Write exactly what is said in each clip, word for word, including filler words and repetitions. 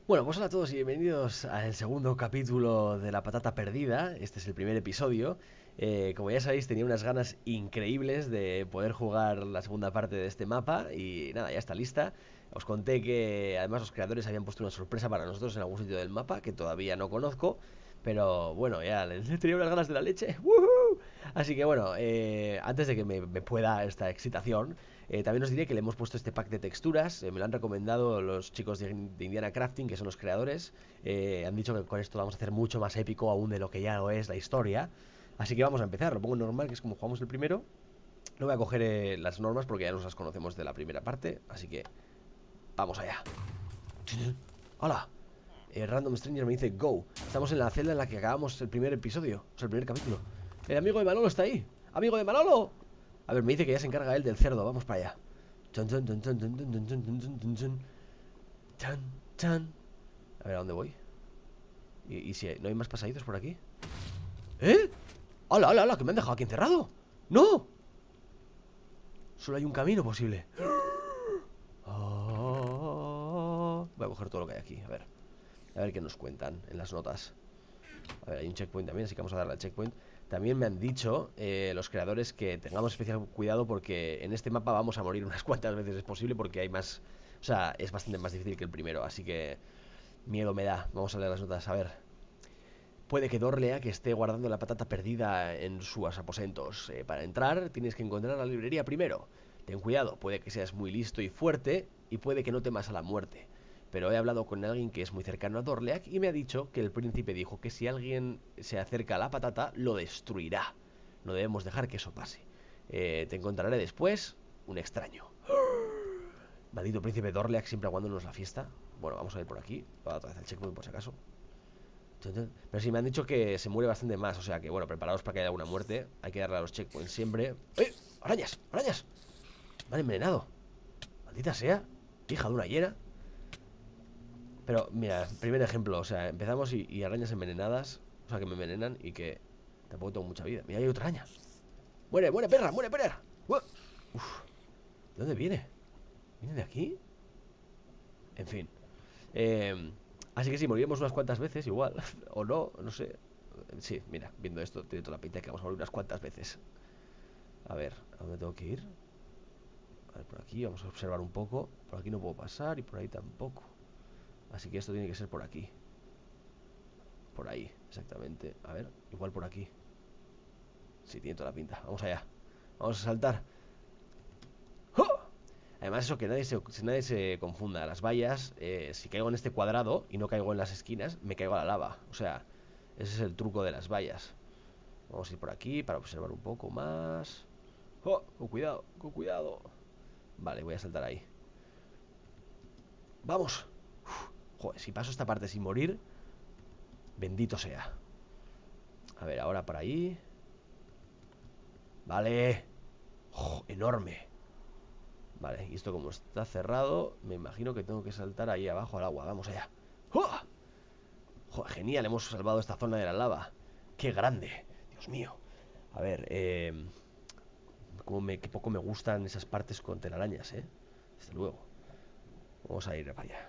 Bueno, pues hola a todos y bienvenidos al segundo capítulo de La Patata Perdida. Este es el primer episodio. Eh, como ya sabéis, tenía unas ganas increíbles de poder jugar la segunda parte de este mapa y nada, ya está lista. Os conté que además los creadores habían puesto una sorpresa para nosotros en algún sitio del mapa que todavía no conozco. Pero bueno, ya les tenía unas ganas de la leche. ¡Woohoo! Así que bueno, eh, antes de que me, me pueda esta excitación, eh, también os diré que le hemos puesto este pack de texturas. Eh, me lo han recomendado los chicos de, de Indiana Crafting, que son los creadores. Eh, han dicho que con esto vamos a hacer mucho más épico aún de lo que ya lo es la historia. Así que vamos a empezar. Lo pongo en normal, que es como jugamos el primero. No voy a coger eh, las normas porque ya nos las conocemos de la primera parte. Así que vamos allá. ¡Hola! Eh, Random Stranger me dice Go. Estamos en la celda en la que acabamos el primer episodio. O sea, el primer capítulo. El amigo de Manolo está ahí. ¡Amigo de Manolo! A ver, me dice que ya se encarga él del cerdo. Vamos para allá. Chan, chan, chan, chan, chan, chan, chan, chan, chan, chan, chan. Chan, chan. A ver, ¿a dónde voy? ¿Y, y si no hay más pasadizos por aquí? ¿Eh? ¡Hala, hala, hala! ¿Que me han dejado aquí encerrado? ¡No! Solo hay un camino posible. Oh. Voy a coger todo lo que hay aquí. A ver. A ver qué nos cuentan en las notas. A ver, hay un checkpoint también, así que vamos a darle al checkpoint. También me han dicho eh, los creadores que tengamos especial cuidado porque en este mapa vamos a morir unas cuantas veces. Es posible porque hay más... O sea, es bastante más difícil que el primero, así que miedo me da. Vamos a leer las notas, a ver. Puede que Dorlea, que esté guardando la patata perdida en sus aposentos. Eh, para entrar tienes que encontrar la librería primero. Ten cuidado, puede que seas muy listo y fuerte y puede que no temas a la muerte. Pero he hablado con alguien que es muy cercano a Dorleac y me ha dicho que el príncipe dijo que si alguien se acerca a la patata, lo destruirá. No debemos dejar que eso pase. Eh, te encontraré después, un extraño. Maldito príncipe Dorleac siempre aguantándonos la fiesta. Bueno, vamos a ir por aquí. Voy a otra vez al checkpoint por si acaso. Pero sí me han dicho que se muere bastante más. O sea que, bueno, preparaos para que haya alguna muerte. Hay que darle a los checkpoints siempre. ¡Eh! ¡Arañas! ¡Arañas! Me han envenenado. Maldita sea. Hija de una hiena. Pero, mira, primer ejemplo, o sea, empezamos y, y arañas envenenadas. O sea, que me envenenan y que tampoco tengo mucha vida. Mira, hay otra araña. ¡Muere, muere, perra! ¡Muere, perra! Uf, ¿de dónde viene? ¿Viene de aquí? En fin. Eh, así que sí, moriremos unas cuantas veces igual. O no, no sé. Sí, mira, viendo esto, tiene toda la pinta de que vamos a morir unas cuantas veces. A ver, ¿a dónde tengo que ir? A ver, por aquí, vamos a observar un poco. Por aquí no puedo pasar y por ahí tampoco. Así que esto tiene que ser por aquí. Por ahí, exactamente. A ver, igual por aquí. Sí, tiene toda la pinta. Vamos allá. Vamos a saltar. ¡Oh! Además, eso que nadie se, nadie se confunda. Las vallas, eh, si caigo en este cuadrado y no caigo en las esquinas, me caigo a la lava. O sea, ese es el truco de las vallas. Vamos a ir por aquí para observar un poco más. ¡Oh! Con cuidado, con cuidado. Vale, voy a saltar ahí. ¡Vamos! Uf, joder, si paso esta parte sin morir, bendito sea. A ver, ahora por ahí. Vale. ¡Oh, enorme! Vale, y esto como está cerrado, me imagino que tengo que saltar ahí abajo al agua. Vamos allá. ¡Oh! Joder, genial, hemos salvado esta zona de la lava. ¡Qué grande! Dios mío. A ver, eh... Como me, qué poco me gustan esas partes con telarañas, ¿eh? Desde luego. Vamos a ir para allá.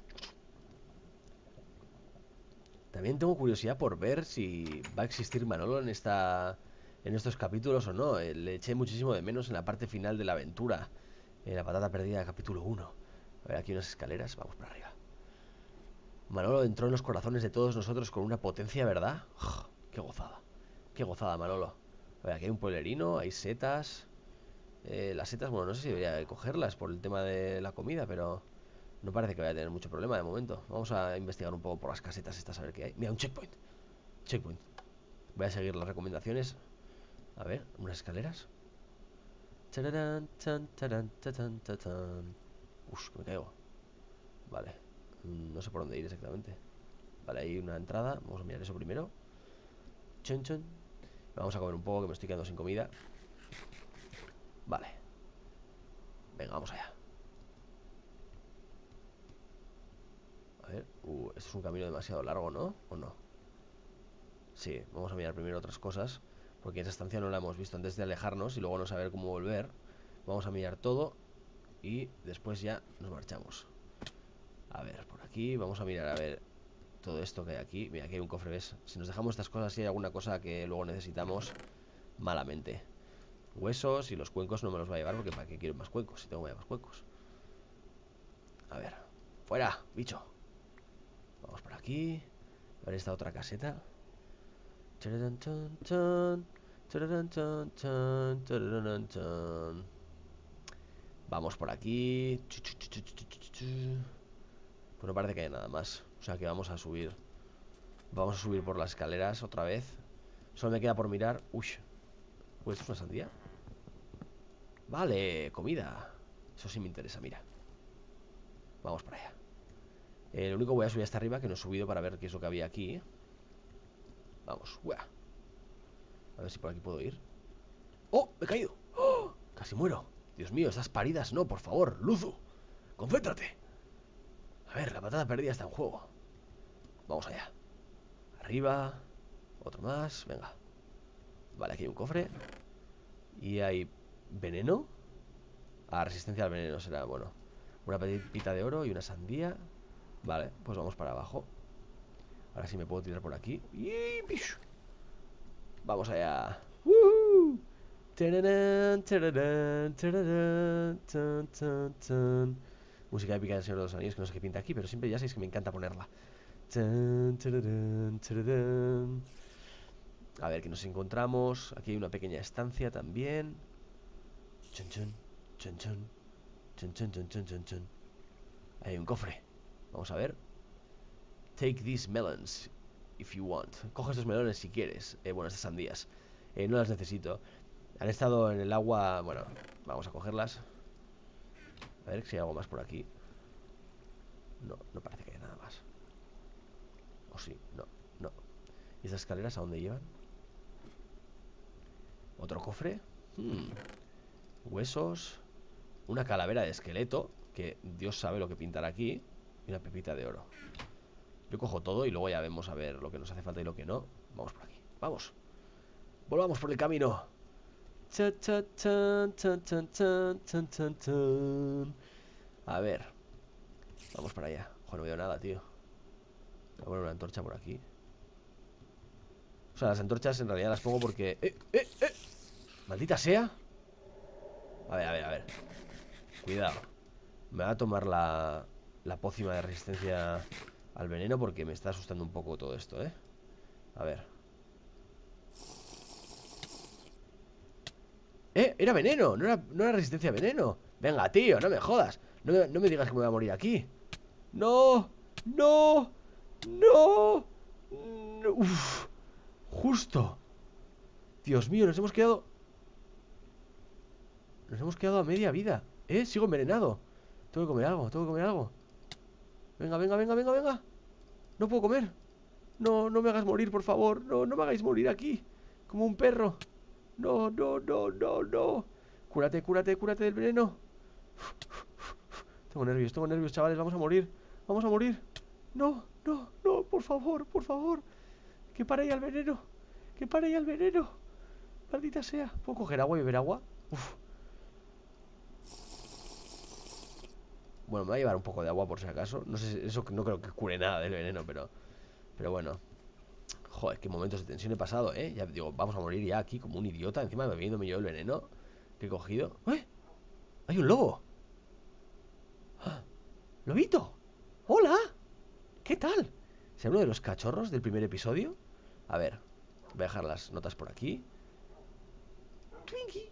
También tengo curiosidad por ver si va a existir Manolo en esta... en estos capítulos o no. Eh, Le eché muchísimo de menos en la parte final de la aventura. En la patata perdida, capítulo uno. A ver, aquí unas escaleras, vamos para arriba. Manolo entró en los corazones de todos nosotros con una potencia, ¿verdad? ¡Oh, qué gozada! ¡Qué gozada, Manolo! A ver, aquí hay un pueblerino, hay setas. Eh, las setas, bueno, no sé si debería cogerlas por el tema de la comida, pero no parece que vaya a tener mucho problema de momento. Vamos a investigar un poco por las casetas estas a ver qué hay. Mira, un checkpoint. Checkpoint. Voy a seguir las recomendaciones. A ver, unas escaleras. Chararán, chan, charán, chachan, chachan. Uf, que me caigo. Vale. No sé por dónde ir exactamente. Vale, hay una entrada. Vamos a mirar eso primero. Chon, chon. Vamos a comer un poco, que me estoy quedando sin comida. Vale. Venga, vamos allá. A ver. Uh, esto es un camino demasiado largo, ¿no? ¿O no? Sí, vamos a mirar primero otras cosas. Porque esa estancia no la hemos visto antes de alejarnos y luego no saber cómo volver. Vamos a mirar todo y después ya nos marchamos. A ver, por aquí, vamos a mirar a ver todo esto que hay aquí. Mira, aquí hay un cofre, ¿ves? Si nos dejamos estas cosas, si hay alguna cosa que luego necesitamos, malamente. Huesos y los cuencos no me los voy a llevar porque ¿para qué quiero más cuencos? Si tengo más cuencos. A ver, fuera, bicho. Vamos por aquí. A ver esta otra caseta. Vamos por aquí. Pues no parece que haya nada más. O sea que vamos a subir. Vamos a subir por las escaleras otra vez. Solo me queda por mirar. Uy. Pues esto es una sandía. Vale, comida. Eso sí me interesa, mira. Vamos para allá. eh, Lo único voy a subir hasta arriba, que no he subido para ver qué es lo que había aquí. Vamos, uah. A ver si por aquí puedo ir. ¡Oh! ¡Me he caído! ¡Oh! Casi muero. Dios mío, estas paridas no, por favor, Luzu. Concéntrate. A ver, la patada perdida está en juego. Vamos allá. Arriba. Otro más, venga. Vale, aquí hay un cofre. Y hay veneno. Ah, resistencia al veneno será, bueno. Una pepita de oro y una sandía. Vale, pues vamos para abajo. Ahora sí me puedo tirar por aquí. Vamos allá. ¡Woo! Música épica del Señor de los Anillos, que no sé qué pinta aquí, pero siempre ya sabéis que me encanta ponerla. A ver, ¿qué nos encontramos? Aquí hay una pequeña estancia también. Chun chun, chun chun, chun chun chun chun chun chun. Hay un cofre. Vamos a ver. Take these melons if you want. Coge estos melones si quieres. Eh, bueno, estas sandías. Eh, no las necesito. Han estado en el agua. Bueno, vamos a cogerlas. A ver si hay algo más por aquí. No, no parece que haya nada más. O sí, no, no. ¿Y esas escaleras a dónde llevan? ¿Otro cofre? Hmm. Huesos. Una calavera de esqueleto, que Dios sabe lo que pintará aquí. Y una pepita de oro. Yo cojo todo y luego ya vemos a ver lo que nos hace falta y lo que no. Vamos por aquí, vamos. Volvamos por el camino. A ver. Vamos para allá. Joder, no veo nada, tío. Voy a poner una antorcha por aquí. O sea, las antorchas en realidad las pongo porque... ¡Eh, eh, eh! ¡Maldita sea! A ver, a ver, a ver. Cuidado. Me va a tomar la, la pócima de resistencia al veneno porque me está asustando un poco todo esto, ¿eh? A ver. ¡Eh! ¡Era veneno! No era, no era resistencia a veneno. Venga, tío, no me jodas. No me, no me digas que me voy a morir aquí. ¡No! ¡No! ¡No! no. Uf. Justo. Dios mío, nos hemos quedado... Nos hemos quedado a media vida. ¿Eh? Sigo envenenado. Tengo que comer algo, tengo que comer algo. Venga, venga, venga, venga, venga. No puedo comer. No, no me hagas morir, por favor. No, no me hagáis morir aquí. Como un perro. No, no, no, no, no. Cúrate, cúrate, cúrate del veneno. Tengo nervios, tengo nervios, chavales. Vamos a morir. Vamos a morir. No, no, no, por favor, por favor. Que pare ya el veneno. Que pare ya el veneno. Maldita sea. ¿Puedo coger agua y beber agua? Uf. Bueno, me voy a llevar un poco de agua por si acaso. No sé, eso no creo que cure nada del veneno, pero... Pero bueno. Joder, qué momentos de tensión he pasado, ¿eh? Ya digo, vamos a morir ya aquí como un idiota. Encima bebiéndome yo el veneno que he cogido. ¡Eh! ¡Hay un lobo! ¡Ah! ¡Lobito! ¡Hola! ¿Qué tal? ¿Será uno de los cachorros del primer episodio? A ver, voy a dejar las notas por aquí. Twinkie.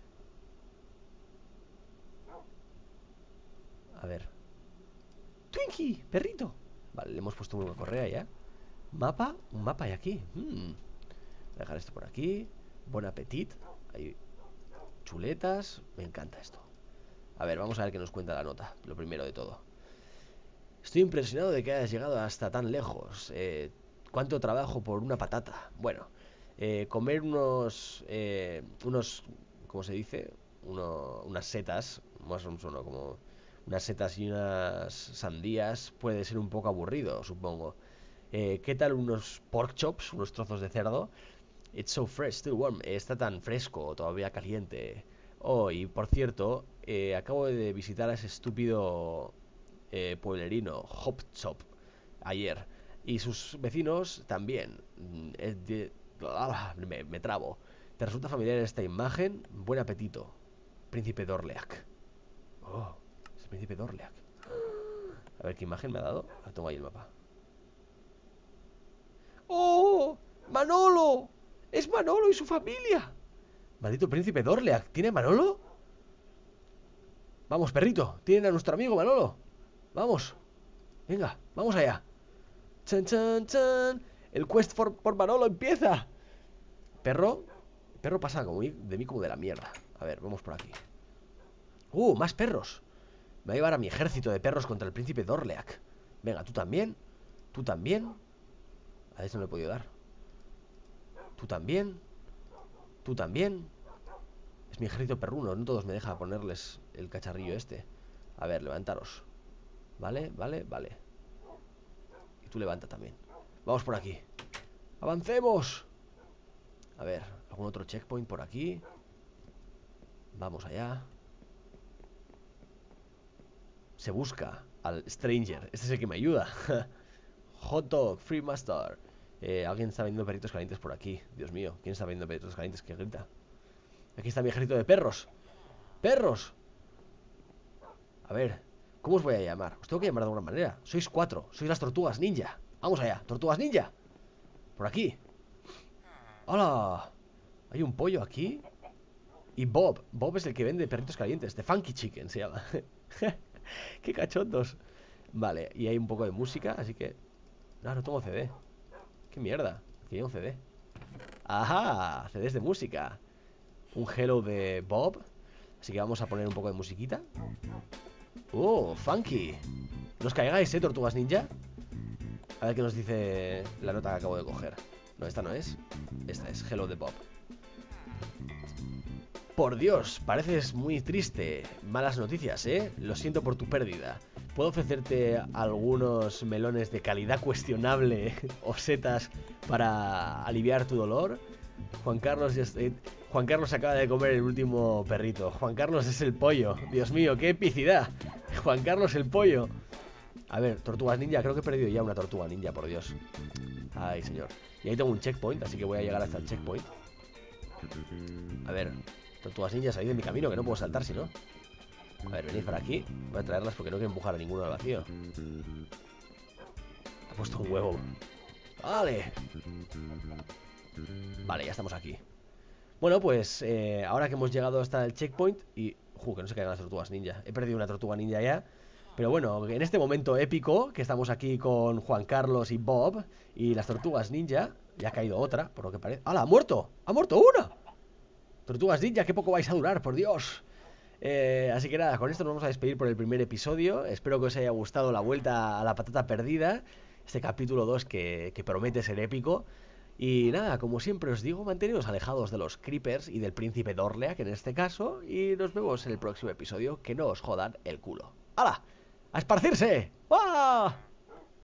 A ver. Twinkie, perrito. Vale, le hemos puesto una correa ya. Mapa, un mapa hay aquí. hmm. Voy a dejar esto por aquí. Bon appetit. Hay chuletas. Me encanta esto. A ver, vamos a ver qué nos cuenta la nota. Lo primero de todo. Estoy impresionado de que hayas llegado hasta tan lejos. Eh, ¿Cuánto trabajo por una patata? Bueno, eh, comer unos... Eh, unos... ¿Cómo se dice? Uno, unas setas. Más o menos como... Unas setas y unas sandías puede ser un poco aburrido, supongo. Eh, ¿Qué tal unos pork chops? Unos trozos de cerdo. It's so fresh, still warm. Está tan fresco, todavía caliente. Oh, y por cierto, eh, acabo de visitar a ese estúpido eh, pueblerino Hopchop ayer. Y sus vecinos también. Es de... ah, me, me trabo. ¿Te resulta familiar esta imagen? Buen apetito. Príncipe de Orleac. Oh, es el príncipe de Orleac. A ver qué imagen me ha dado. Ah, tengo ahí el mapa. ¡Oh! ¡Manolo! ¡Es Manolo y su familia! Maldito príncipe de Orleac. ¿Tiene a Manolo? Vamos, perrito. Tienen a nuestro amigo Manolo. Vamos. Venga, vamos allá. Chan, chan, chan. El quest for, por Manolo empieza. Perro. Perro pasa como de mí como de la mierda. A ver, vamos por aquí. ¡Uh! Más perros. Me voy a llevar a mi ejército de perros contra el príncipe de Orleac. Venga, tú también. Tú también. A eso no le he podido dar. Tú también. Tú también. Es mi ejército perruno. No todos me deja ponerles el cacharrillo este. A ver, levantaros. Vale, vale, vale. Y tú levanta también. Vamos por aquí. ¡Avancemos! A ver, ¿algún otro checkpoint por aquí? Vamos allá. Se busca al Stranger. Este es el que me ayuda. Hot dog, free master. eh, Alguien está vendiendo perritos calientes por aquí. Dios mío, ¿quién está vendiendo perritos calientes que grita? Aquí está mi ejército de perros. ¡Perros! A ver, ¿cómo os voy a llamar? Os tengo que llamar de alguna manera. Sois cuatro, sois las tortugas ninja. Vamos allá, tortugas ninja. Por aquí. ¡Hola! Hay un pollo aquí. Y Bob, Bob es el que vende perritos calientes. The Funky Chicken se llama. ¡Qué cachondos! Vale, y hay un poco de música, así que... No, no tengo C D. ¡Qué mierda! Quería un C D. ¡Ajá! C Ds de música. Un hello de Bob. Así que vamos a poner un poco de musiquita. ¡Oh! ¡Funky! No os caigáis, ¿eh, tortugas ninja? A ver qué nos dice la nota que acabo de coger. No, esta no es. Esta es hello de Bob. Por Dios, pareces muy triste. Malas noticias, ¿eh? Lo siento por tu pérdida. ¿Puedo ofrecerte algunos melones de calidad cuestionable o setas para aliviar tu dolor? Juan Carlos, eh, Juan Carlos acaba de comer el último perrito. Juan Carlos es el pollo. Dios mío, qué epicidad. Juan Carlos el pollo. A ver, tortugas ninja. Creo que he perdido ya una tortuga ninja, por Dios. Ay, señor. Y ahí tengo un checkpoint, así que voy a llegar hasta el checkpoint. A ver, tortugas ninja, salid de mi camino, que no puedo saltar si no. A ver, venid para aquí. Voy a traerlas porque no quiero empujar a ninguno al vacío. Ha puesto un huevo. Vale. Vale, ya estamos aquí. Bueno, pues eh, ahora que hemos llegado hasta el checkpoint. Y... Ju, que no se caigan las tortugas ninja. He perdido una tortuga ninja ya. Pero bueno, en este momento épico, que estamos aquí con Juan Carlos y Bob y las tortugas ninja, ya ha caído otra, por lo que parece. ¡Hala! ¡Ha muerto! ¡Ha muerto una! Tortugas ninja, qué poco vais a durar, por Dios. Eh, así que nada, con esto nos vamos a despedir por el primer episodio. Espero que os haya gustado la vuelta a la patata perdida. Este capítulo dos que, que promete ser épico. Y nada, como siempre os digo, manteneos alejados de los creepers y del príncipe de Orleac en este caso. Y nos vemos en el próximo episodio. Que no os jodan el culo. ¡Hala! ¡A esparcirse! ¡Ah!